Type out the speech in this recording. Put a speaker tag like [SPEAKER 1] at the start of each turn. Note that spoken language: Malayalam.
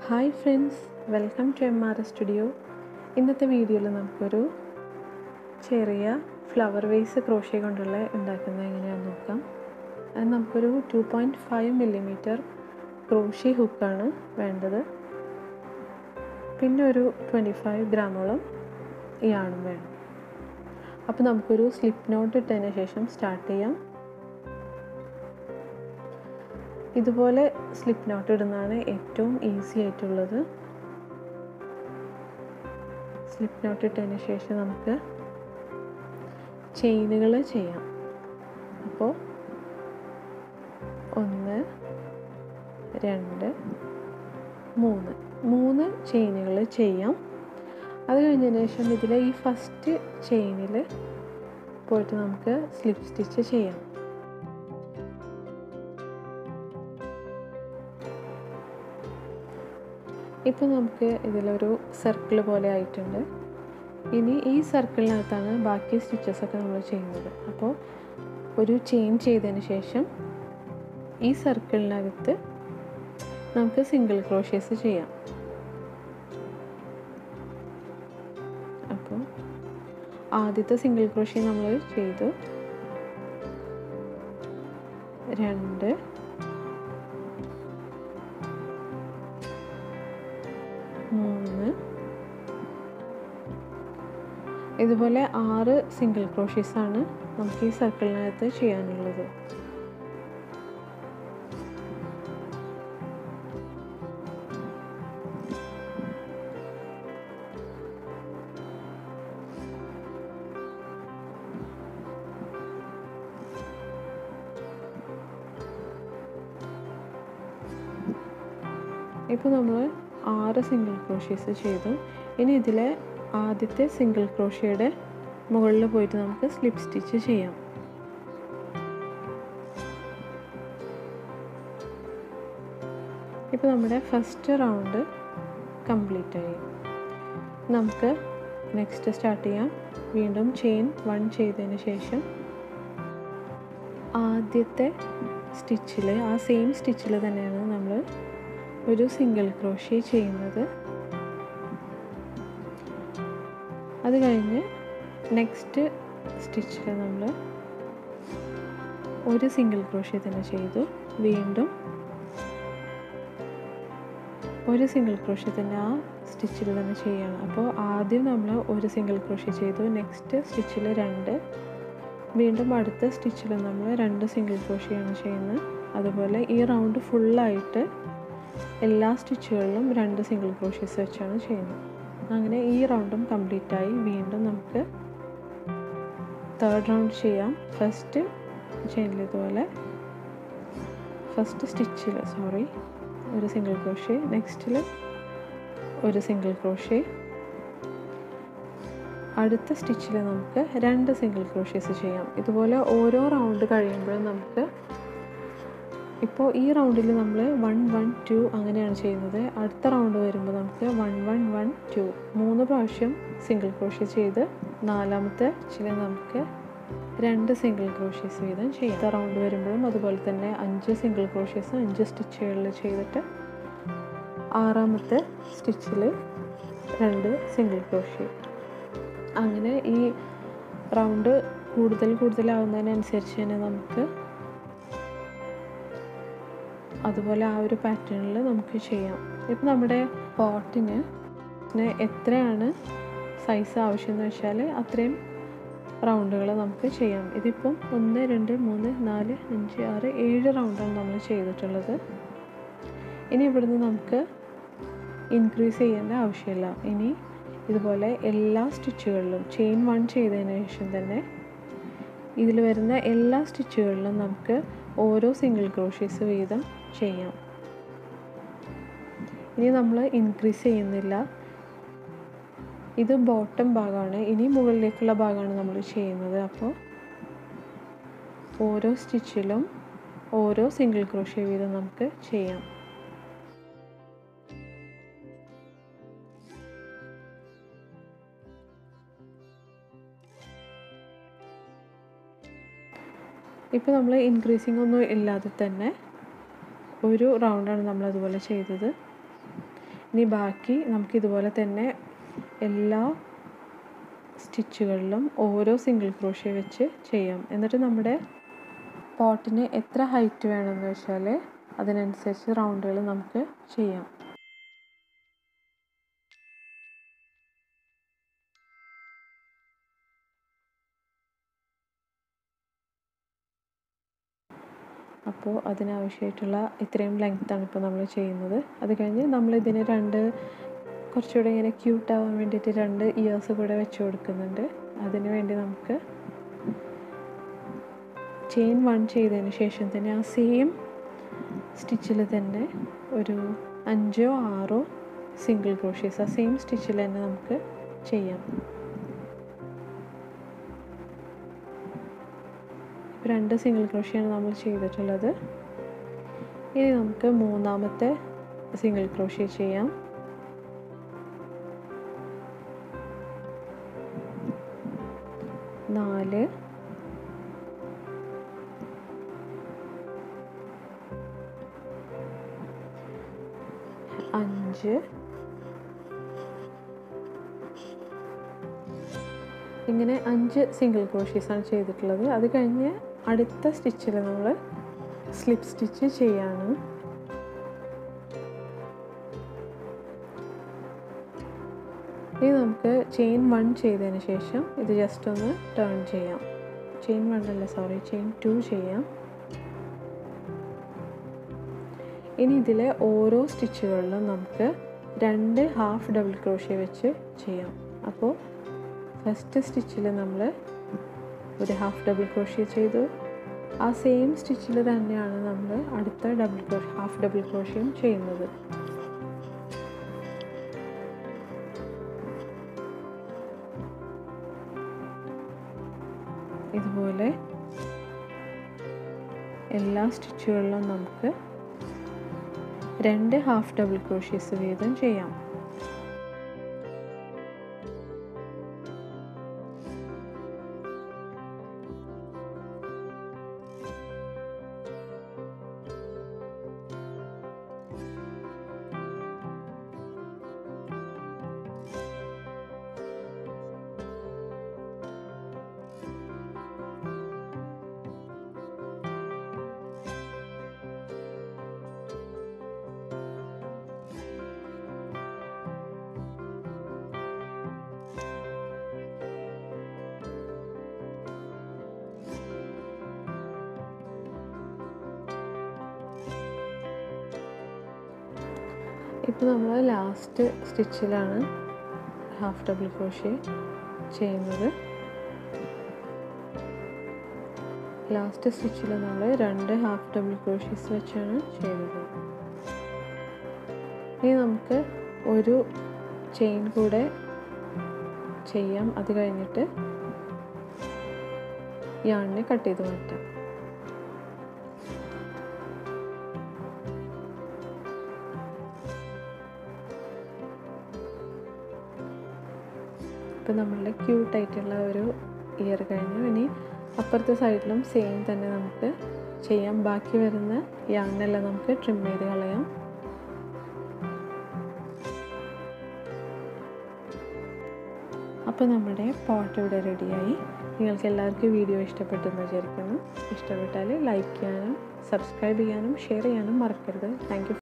[SPEAKER 1] Hi friends, welcome to MRS studio. ഇന്നത്തെ വീഡിയോയിൽ നമുക്കൊരു ചെറിയ ഫ്ലവർ വേസ് ക്രോഷ്യ കൊണ്ടുള്ള ഉണ്ടാക്കുന്നത് എങ്ങനെയാണെന്ന് നോക്കാം. അത് നമുക്കൊരു 2.5 മില്ലിമീറ്റർ ക്രോഷ്യ ഹുക്കാണ് വേണ്ടത്. പിന്നെ ഒരു 25 ഗ്രാമോളം യാണും വേണം. അപ്പോൾ നമുക്കൊരു സ്ലിപ്പ് നോട്ട് ഇട്ടതിന് ശേഷം സ്റ്റാർട്ട് ചെയ്യാം. ഇതുപോലെ സ്ലിപ്പ് നോട്ട് ഇടുന്നതാണ് ഏറ്റവും ഈസി ആയിട്ടുള്ളത്. സ്ലിപ്പ് നോട്ട് ഇട്ടതിന് ശേഷം നമുക്ക് ചെയിനുകൾ ചെയ്യാം. അപ്പോൾ 1 2 3 ചെയിനുകൾ ചെയ്യാം. അത് കഴിഞ്ഞതിന് ശേഷം ഇതിലെ ഈ ഫസ്റ്റ് ചെയിനിൽ പോയിട്ട് നമുക്ക് സ്ലിപ്പ് സ്റ്റിച്ച് ചെയ്യാം. ഇപ്പോൾ നമുക്ക് ഇതിലൊരു സർക്കിൾ പോലെ ആയിട്ടുണ്ട്. ഇനി ഈ സർക്കിളിനകത്താണ് ബാക്കി സ്റ്റിച്ചസൊക്കെ നമ്മൾ ചെയ്യുന്നത്. അപ്പോൾ ഒരു ചെയിൻ ചെയ്തതിന് ശേഷം ഈ സർക്കിളിനകത്ത് നമുക്ക് സിംഗിൾ ക്രോഷ്യേസ് ചെയ്യാം. അപ്പോൾ ആദ്യത്തെ സിംഗിൾ ക്രോഷ്യ നമ്മൾ ചെയ്തു. 2 3 ഇതുപോലെ 6 സിംഗിൾ ക്രോഷ്യേസ് ആണ് നമുക്ക് ഈ സർക്കിളിനകത്ത് ചെയ്യാനുള്ളത്. ഇപ്പോൾ നമ്മൾ 6 സിംഗിൾ ക്രോഷ്യേസ് ചെയ്തു. ഇനി ഇതിലെ ആദ്യത്തെ സിംഗിൾ ക്രോഷ്യയുടെ മുകളിൽ പോയിട്ട് നമുക്ക് സ്ലിപ്പ് സ്റ്റിച്ച് ചെയ്യാം. ഇപ്പോൾ നമ്മുടെ ഫസ്റ്റ് റൗണ്ട് കംപ്ലീറ്റ് ആയി. നമുക്ക് നെക്സ്റ്റ് സ്റ്റാർട്ട് ചെയ്യാം. വീണ്ടും ചെയിൻ 1 ചെയ്തതിന് ശേഷം ആദ്യത്തെ സ്റ്റിച്ചിൽ ആ സെയിം സ്റ്റിച്ചിൽ തന്നെയാണ് നമ്മൾ ഒരു സിംഗിൾ ക്രോഷ്യ ചെയ്യുന്നത്. അത് കഴിഞ്ഞ് നെക്സ്റ്റ് സ്റ്റിച്ചിൽ നമ്മൾ ഒരു സിംഗിൾ ക്രോഷ്യ തന്നെ ചെയ്തു. വീണ്ടും ഒരു സിംഗിൾ ക്രോഷ്യ തന്നെ ആ സ്റ്റിച്ചിൽ തന്നെ ചെയ്യണം. അപ്പോൾ ആദ്യം നമ്മൾ ഒരു സിംഗിൾ ക്രോഷ്യ ചെയ്തു. നെക്സ്റ്റ് സ്റ്റിച്ചിൽ 2, വീണ്ടും അടുത്ത സ്റ്റിച്ചിൽ നമ്മൾ 2 സിംഗിൾ ക്രോഷ്യയാണ് ചെയ്യുന്നത്. അതുപോലെ ഈ റൗണ്ട് ഫുള്ളായിട്ട് എല്ലാ സ്റ്റിച്ചുകളിലും 2 സിംഗിൾ ക്രോഷ്യേസ് വെച്ചാണ് ചെയ്യുന്നത്. അങ്ങനെ ഈ റൗണ്ടും കംപ്ലീറ്റ് ആയി. വീണ്ടും നമുക്ക് തേർഡ് റൗണ്ട് ചെയ്യാം. ഫസ്റ്റ് ചെയിനിൽ ഇതുപോലെ ഫസ്റ്റ് സ്റ്റിച്ചിൽ ഒരു സിംഗിൾ ക്രോഷ്യ, നെക്സ്റ്റിൽ ഒരു സിംഗിൾ ക്രോഷ്യ, അടുത്ത സ്റ്റിച്ചിൽ നമുക്ക് 2 സിംഗിൾ ക്രോഷ്യേസ് ചെയ്യാം. ഇതുപോലെ ഓരോ റൗണ്ട് കഴിയുമ്പോഴും നമുക്ക് ഇപ്പോൾ ഈ റൗണ്ടിൽ നമ്മൾ 1 1 2 അങ്ങനെയാണ് ചെയ്യുന്നത്. അടുത്ത റൗണ്ട് വരുമ്പോൾ നമുക്ക് 1 1 1 2 3 പ്രാവശ്യം സിംഗിൾ ക്രോഷ്യ ചെയ്ത് നാലാമത്തെ ചില നമുക്ക് 2 സിംഗിൾ ക്രോഷ്യേസ് വീതം ചെയ്യാം. അടുത്ത റൗണ്ട് വരുമ്പോഴും അതുപോലെ തന്നെ 5 സിംഗിൾ ക്രോഷ്യേസ് 5 സ്റ്റിച്ചുകളിൽ ചെയ്തിട്ട് ആറാമത്തെ സ്റ്റിച്ചിൽ 2 സിംഗിൾ ക്രോഷ്യ. അങ്ങനെ ഈ റൗണ്ട് കൂടുതലാവുന്നതിനനുസരിച്ച് തന്നെ നമുക്ക് അതുപോലെ ആ ഒരു പാറ്റേണിൽ നമുക്ക് ചെയ്യാം. ഇപ്പം നമ്മുടെ പോട്ടിന് എത്രയാണ് സൈസ് ആവശ്യമെന്ന് വെച്ചാൽ അത്രയും റൗണ്ടുകൾ നമുക്ക് ചെയ്യാം. ഇതിപ്പം 1 2 3 4 5 6 7 റൗണ്ടാണ് നമ്മൾ ചെയ്തിട്ടുള്ളത്. ഇനി ഇവിടുന്ന് നമുക്ക് ഇൻക്രീസ് ചെയ്യേണ്ട ആവശ്യമില്ല. ഇനി ഇതുപോലെ എല്ലാ സ്റ്റിച്ചുകളിലും ചെയിൻ 1 ചെയ്തതിന് ശേഷം തന്നെ ഇതിൽ വരുന്ന എല്ലാ സ്റ്റിച്ചുകളിലും നമുക്ക് ഓരോ സിംഗിൾ ക്രോഷ്യേസ് വീതം ചെയ്യാം. ഇനി നമ്മൾ ഇൻക്രീസ് ചെയ്യുന്നില്ല. ഇത് ബോട്ടം ഭാഗമാണ്. ഇനി മുകളിലേക്കുള്ള ഭാഗമാണ് നമ്മൾ ചെയ്യുന്നത്. അപ്പോൾ ഓരോ സ്റ്റിച്ചിലും ഓരോ സിംഗിൾ ക്രോഷ്യ വീതം നമുക്ക് ചെയ്യാം. ഇപ്പോൾ നമ്മൾ ഇൻക്രീസിങ് ഒന്നും ഇല്ലാതെ തന്നെ ഒരു റൗണ്ടാണ് നമ്മൾ അതുപോലെ ചെയ്തത്. ഇനി ബാക്കി നമുക്ക് ഇതുപോലെ തന്നെ എല്ലാ സ്റ്റിച്ചുകളിലും ഓരോ സിംഗിൾ ക്രോഷ്യ വെച്ച് ചെയ്യാം. എന്നിട്ട് നമ്മുടെ പോട്ടിന് എത്ര ഹൈറ്റ് വേണമെന്ന് വെച്ചാൽ അതിനനുസരിച്ച് റൗണ്ടുകൾ നമുക്ക് ചെയ്യാം. അപ്പോൾ അതിനാവശ്യമായിട്ടുള്ള ഇത്രയും ലെങ്ത്താണ് ഇപ്പോൾ നമ്മൾ ചെയ്യുന്നത്. അത് കഴിഞ്ഞ് നമ്മളിതിന് കുറച്ചുകൂടെ ഇങ്ങനെ ക്യൂട്ടാവാൻ വേണ്ടിയിട്ട് 2 ഇയേഴ്സ് കൂടെ വെച്ച് കൊടുക്കുന്നുണ്ട്. അതിന് വേണ്ടി നമുക്ക് ചെയിൻ 1 ചെയ്തതിന് ശേഷം തന്നെ ആ സെയിം സ്റ്റിച്ചിൽ തന്നെ ഒരു 5 or 6 സിംഗിൾ ക്രോഷ്യേസ് ആ സെയിം സ്റ്റിച്ചിൽ തന്നെ നമുക്ക് ചെയ്യാം. 2 സിംഗിൾ ക്രോഷ്യാണ് നമ്മൾ ചെയ്തിട്ടുള്ളത്. ഇനി നമുക്ക് 3ാമത്തെ സിംഗിൾ ക്രോഷ്യ ചെയ്യാം. 4 5 ഇങ്ങനെ 5 സിംഗിൾ ക്രോഷ്യേസാണ് ചെയ്തിട്ടുള്ളത്. അത് കഴിഞ്ഞ് അടുത്ത സ്റ്റിച്ചിൽ നമ്മൾ സ്ലിപ്പ് സ്റ്റിച്ച് ചെയ്യാണ്. ഇനി നമുക്ക് ചെയിൻ 1 ചെയ്തതിന് ശേഷം ഇത് ജസ്റ്റ് ഒന്ന് ടേൺ ചെയ്യാം. ചെയിൻ 2 ചെയ്യാം. ഇനി ഇതിലെ ഓരോ സ്റ്റിച്ചുകളിലും നമുക്ക് 2 ഹാഫ് ഡബിൾ ക്രോഷ്യ വെച്ച് ചെയ്യാം. അപ്പോൾ ഫസ്റ്റ് സ്റ്റിച്ചിൽ നമ്മൾ ഒരു ഹാഫ് ഡബിൾ ക്രോഷ്യ ചെയ്തു. ആ സെയിം സ്റ്റിച്ചിൽ തന്നെയാണ് നമ്മൾ അടുത്ത ഹാഫ് ഡബിൾ ക്രോഷ്യയും ചെയ്യുന്നത്. ഇതുപോലെ എല്ലാ സ്റ്റിച്ചുകളിലും നമുക്ക് 2 ഹാഫ് ഡബിൾ ക്രോഷ്യേസ് വീതം ചെയ്യാം. ഇപ്പോൾ നമ്മൾ ലാസ്റ്റ് സ്റ്റിച്ചിലാണ് ഹാഫ് ഡബിൾ ക്രോഷ്യ ചെയ്യുന്നത്. ലാസ്റ്റ് സ്റ്റിച്ചിൽ നമ്മൾ 2 ഹാഫ് ഡബിൾ ക്രോഷ്യേസ് വെച്ചാണ് ചെയ്തത്. ഇനി നമുക്ക് ഒരു ചെയിൻ കൂടെ ചെയ്യാം. അത് കഴിഞ്ഞിട്ട് യാണിനെ കട്ട് ചെയ്ത് മാറ്റാം. ഇപ്പോൾ നമ്മളുടെ ക്യൂട്ടായിട്ടുള്ള ഒരു ഇയർ കഴിഞ്ഞു. ഇനി അപ്പുറത്തെ സൈഡിലും സെയിം തന്നെ നമുക്ക് ചെയ്യാം. ബാക്കി വരുന്ന യാണെല്ലാം നമുക്ക് ട്രിം ചെയ്ത് കളയാം. അപ്പോൾ നമ്മുടെ പോട്ട് ഇവിടെ റെഡിയായി. നിങ്ങൾക്ക് എല്ലാവർക്കും വീഡിയോ ഇഷ്ടപ്പെട്ടെന്ന് വിചാരിക്കുന്നു. ഇഷ്ടപ്പെട്ടാൽ ലൈക്ക് ചെയ്യാനും സബ്സ്ക്രൈബ് ചെയ്യാനും ഷെയർ ചെയ്യാനും മറക്കരുത്. Thank U.